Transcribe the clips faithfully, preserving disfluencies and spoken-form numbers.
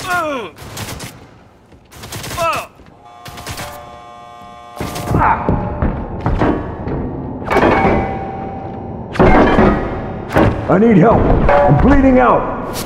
I need help. I'm bleeding out.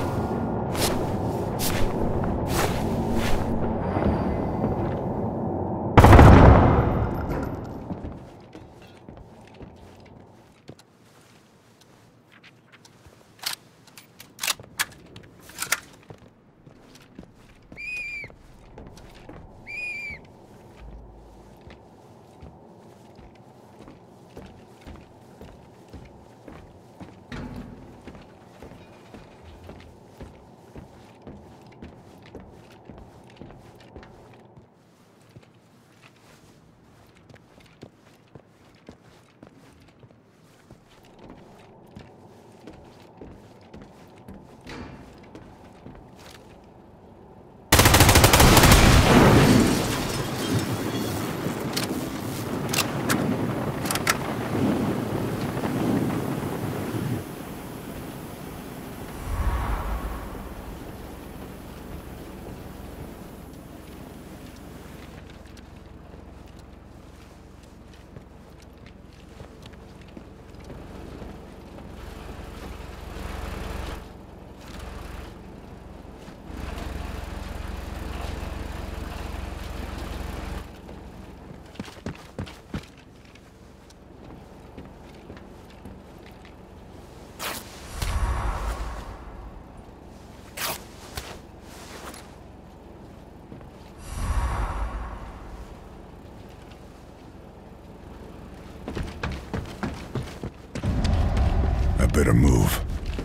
Better move.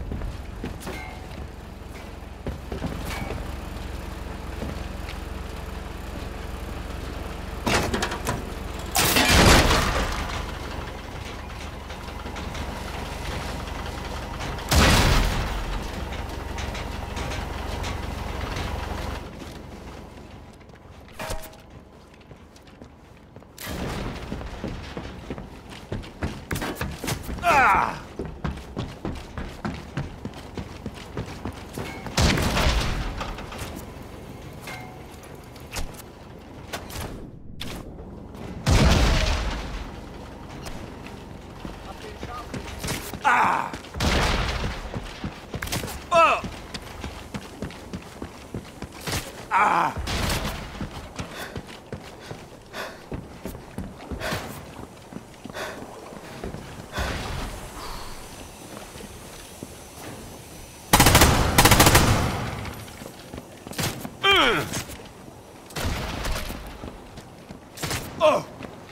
Ah! Ah! Oh! Ah! Oh!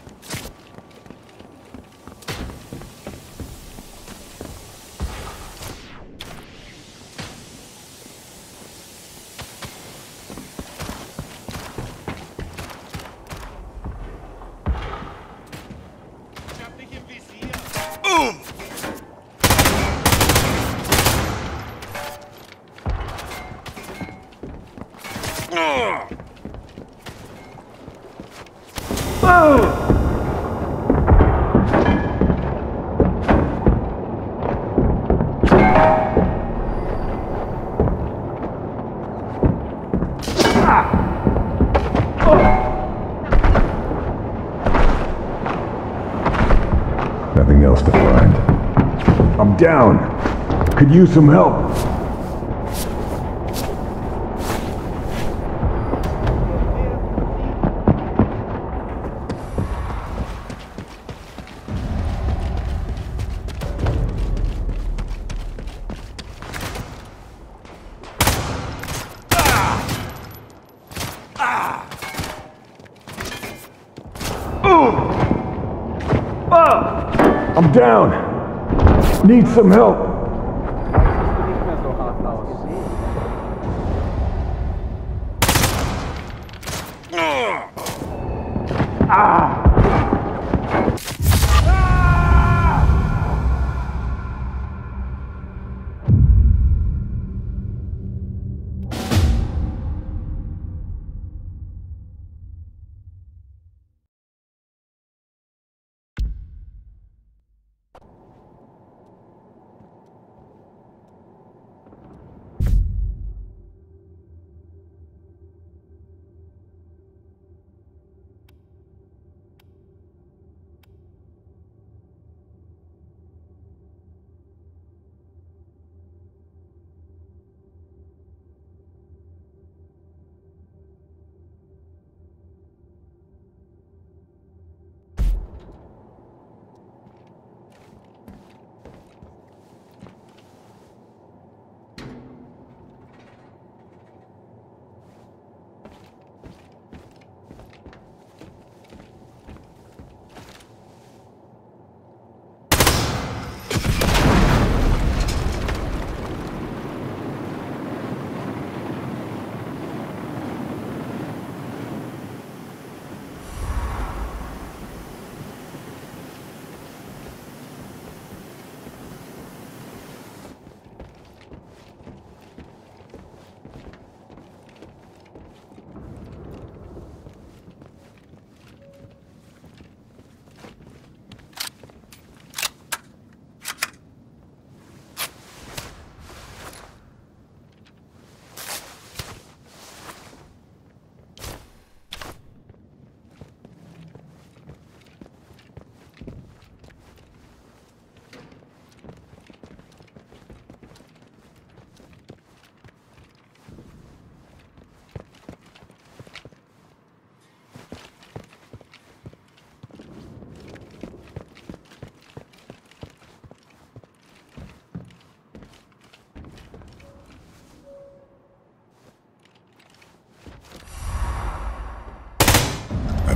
Nothing else to find. I'm down. Could use some help. I'm down. Need some help. Ah!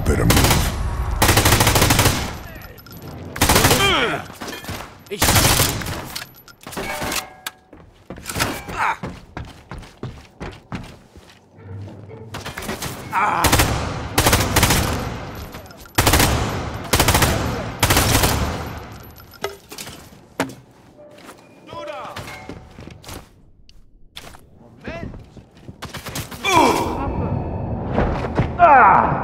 better move. Ich. Ah. Ah. Du da. Moment. Uh. Ah.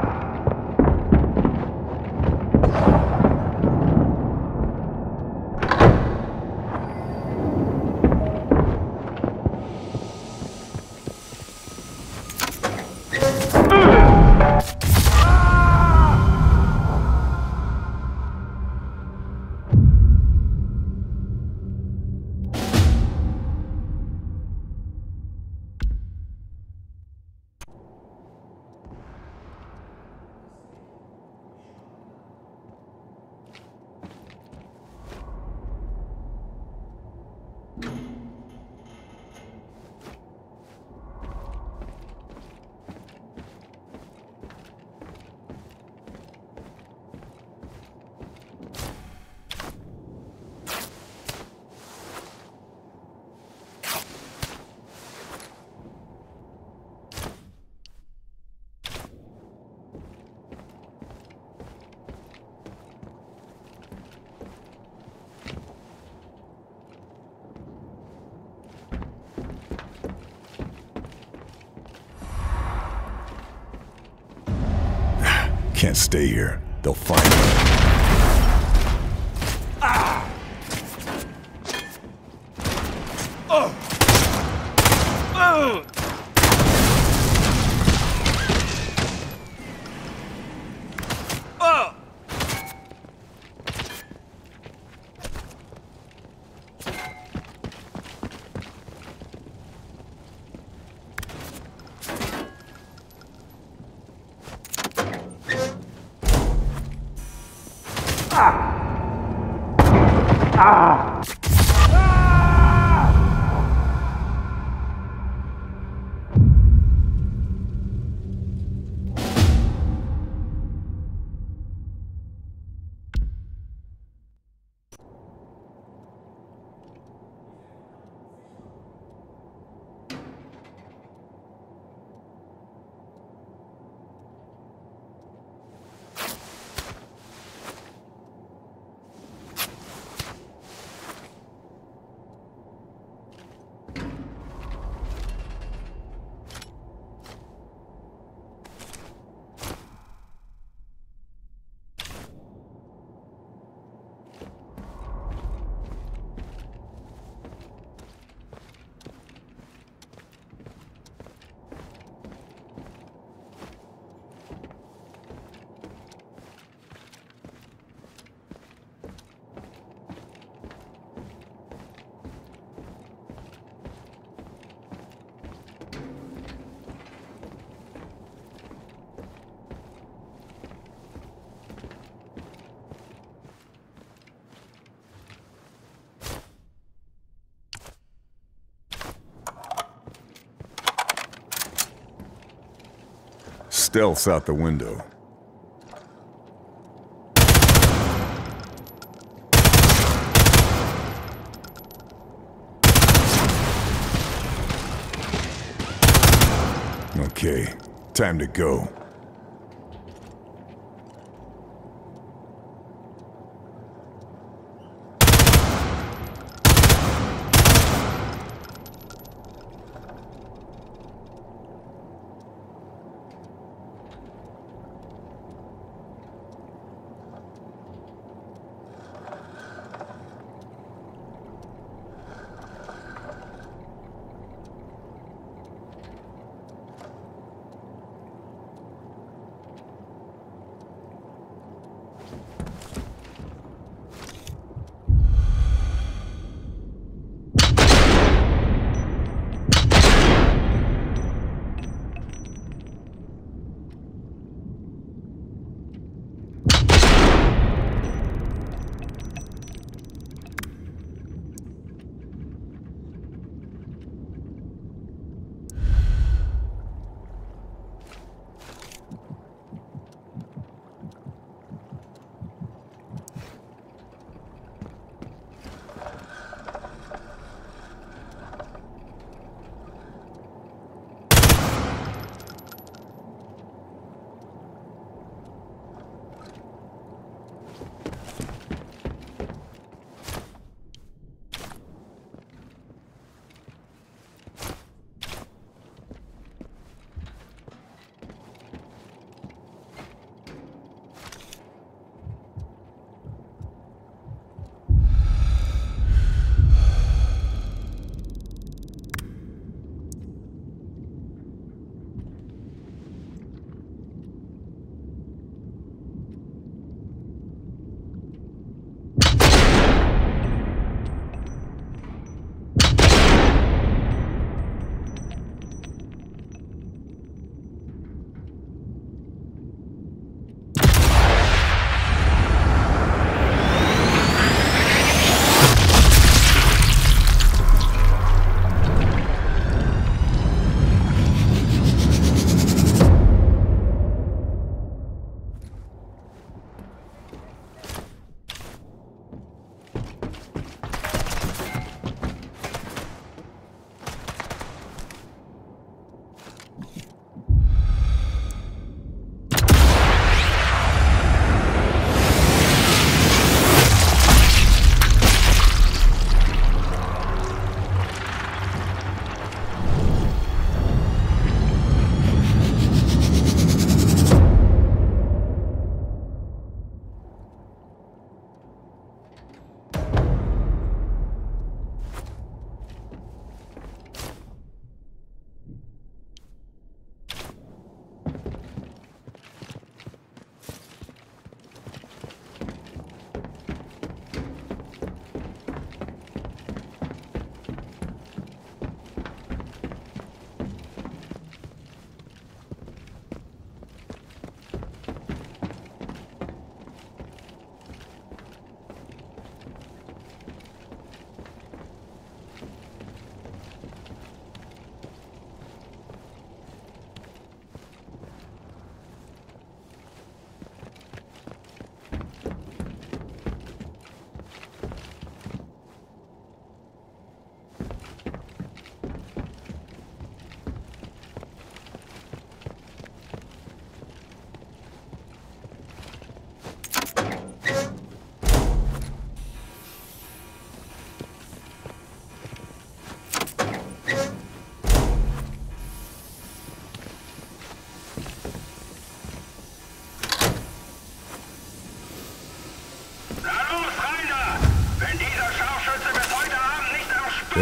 Can't stay here. They'll find me. Ah. Oh. Oh. Oh. Ah! Stealth's out the window. Okay, time to go.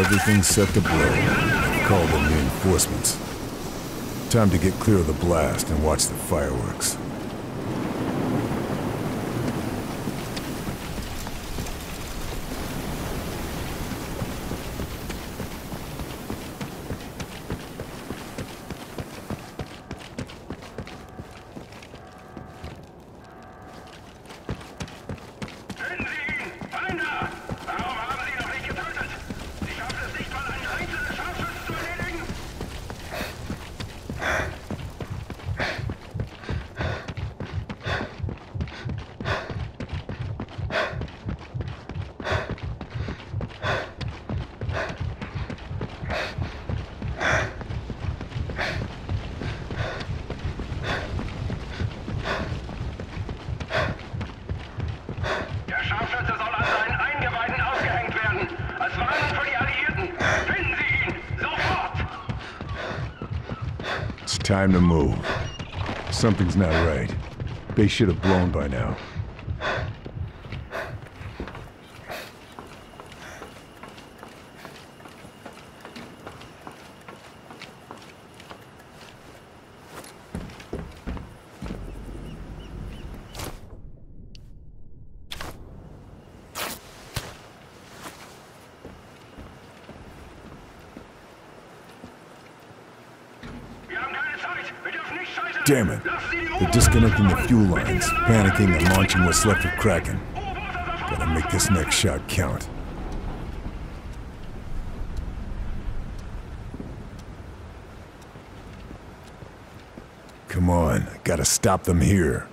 everything's set to blow. Call in reinforcements. Time to get clear of the blast and watch the fireworks. Time to move. Something's not right. They should have blown by now. Damn it. They're disconnecting the fuel lines, panicking and launching what's left of Kraken. Gotta make this next shot count. Come on, gotta stop them here.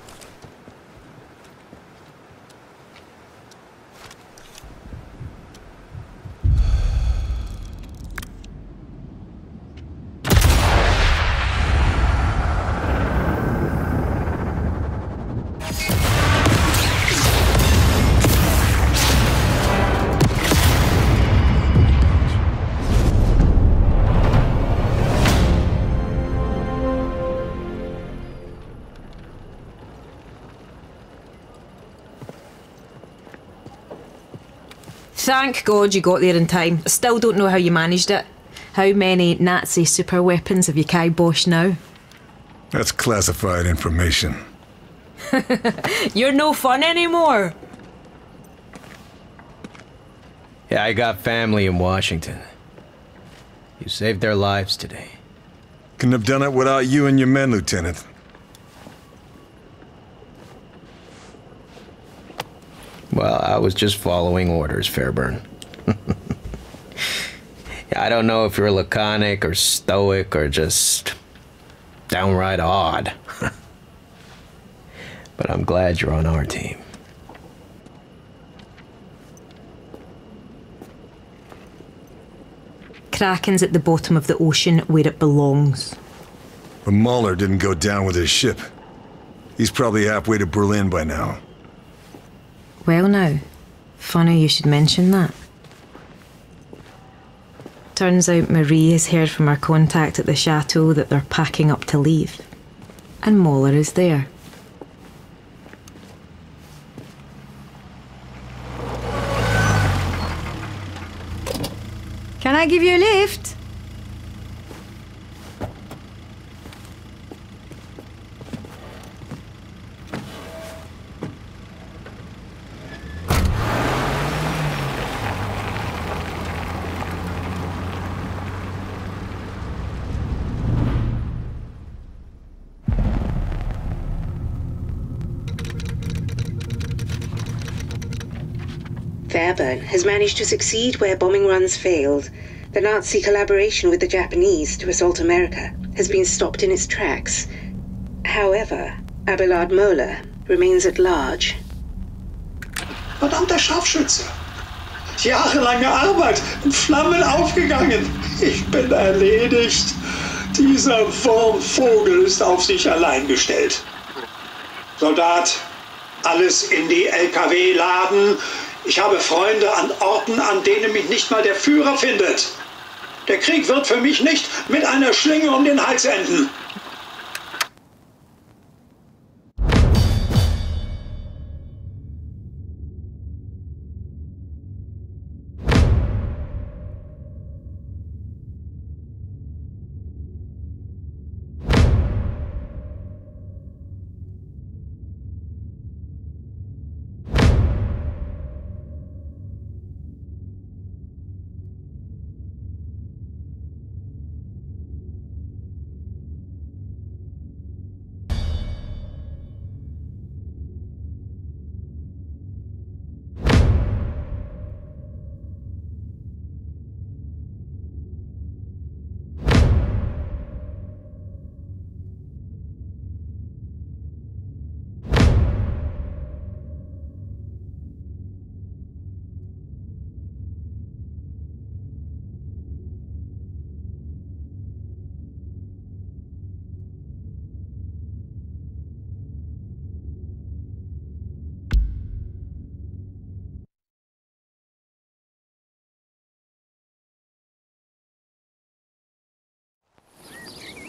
Thank God you got there in time. I still don't know how you managed it. How many Nazi super weapons have you kiboshed now? That's classified information. You're no fun anymore. Yeah, I got family in Washington. You saved their lives today. Couldn't have done it without you and your men, Lieutenant. Well, I was just following orders, Fairburn. I don't know if you're laconic or stoic or just downright odd. But I'm glad you're on our team. Kraken's at the bottom of the ocean where it belongs. But Mahler didn't go down with his ship. He's probably halfway to Berlin by now. Well now, funny you should mention that. Turns out Marie has heard from our contact at the chateau that they're packing up to leave. And Mahler is there. Can I give you a lift? Fairburn has managed to succeed where bombing runs failed. The Nazi collaboration with the Japanese to assault America has been stopped in its tracks. However, Abelard Moeller remains at large. Verdammter Scharfschütze! Jahrelange Arbeit in Flammen aufgegangen. Ich bin erledigt. Dieser Wurmvogel ist auf sich allein gestellt. Soldat, alles in die L K W laden. Ich habe Freunde an Orten, an denen mich nicht mal der Führer findet. Der Krieg wird für mich nicht mit einer Schlinge um den Hals enden.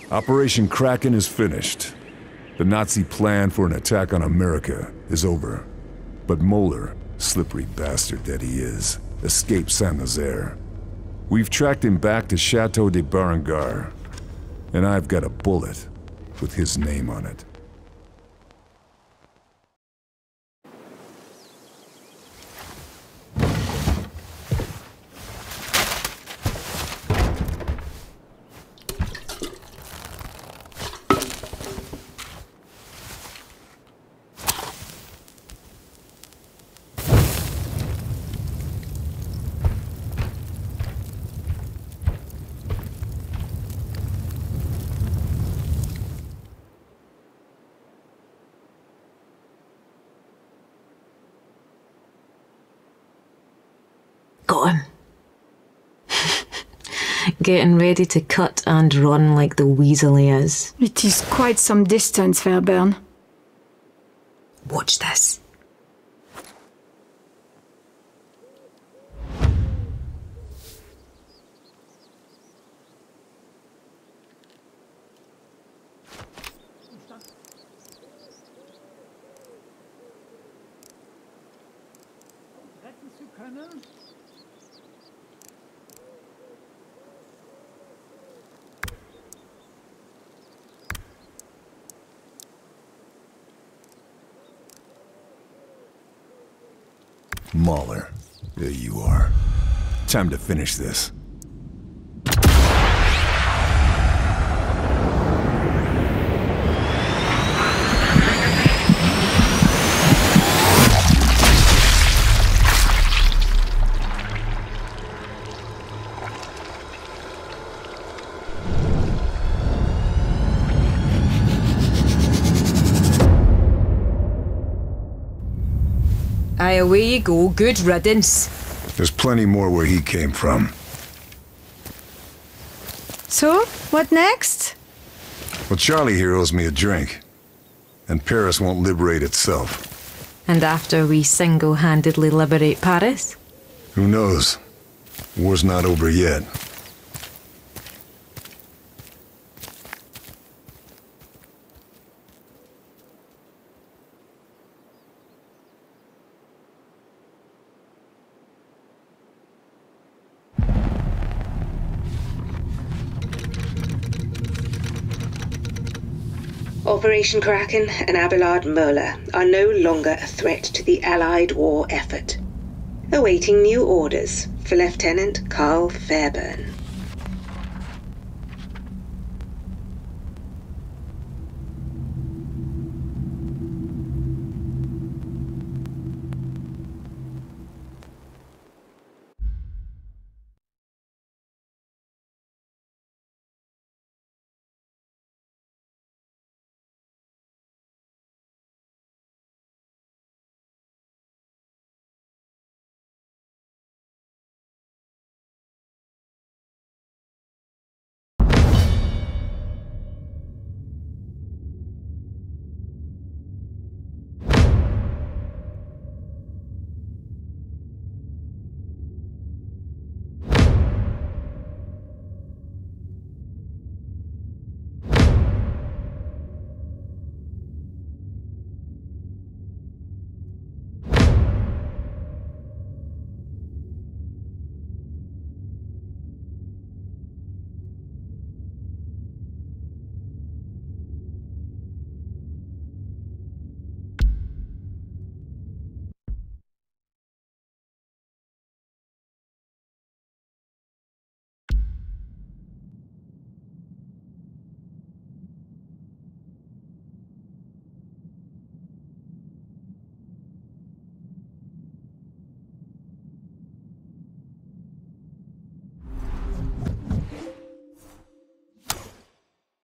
Operation Kraken is finished. The Nazi plan for an attack on America is over. But Moeller, slippery bastard that he is, escaped Saint-Nazaire. We've tracked him back to Chateau de Berengar, and I've got a bullet with his name on it. Got him. Getting ready to cut and run like the weasel he is. It is quite some distance, Fairburn. Watch this. Mahler, there you are. Time to finish this. Aye, away you go. Good riddance. There's plenty more where he came from. So, what next? Well, Charlie here owes me a drink. And Paris won't liberate itself. And after we single-handedly liberate Paris? Who knows? War's not over yet. Operation Kraken and Abelard Moeller are no longer a threat to the Allied war effort. Awaiting new orders for Lieutenant Carl Fairburn.